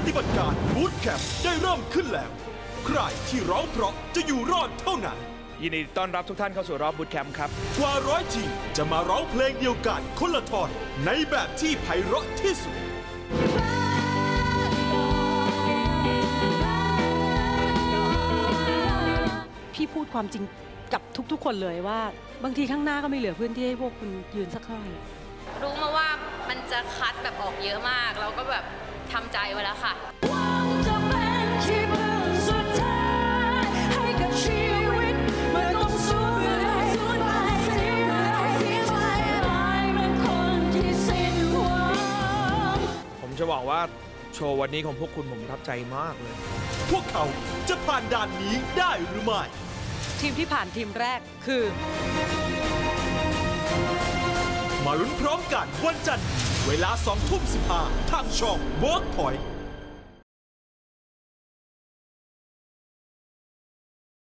ฏิบัติการบูทแคมป์ได้เริ่มขึ้นแล้วใครที่ร้องเพราะจะอยู่รอดเท่านั้นยินดีต้อนรับทุกท่านเข้าสู่รอบบูทแคมป์ครับกว่า100 ทีมจะมาร้องเพลงเดียวกันคนละท่อนในแบบที่ไพเราะที่สุดพี่พูดความจริงกับทุกๆคนเลยว่าบางทีข้างหน้าก็ไม่เหลือพื้นที่ให้พวกคุณยืนสักเท่าไหร่รู้มาว่ามันจะคัดแบบออกเยอะมากเราก็แบบทำใจไว้แล้วค่ะผมจะบอกว่าโชว์วันนี้ของพวกคุณผมประทับใจมากเลยพวกเขาจะผ่านด่านนี้ได้หรือไม่ทีมที่ผ่านทีมแรกคือมาลุ้นพร้อมกันวันจันทร์เวลา 20:15 ทางช่อง Workpoint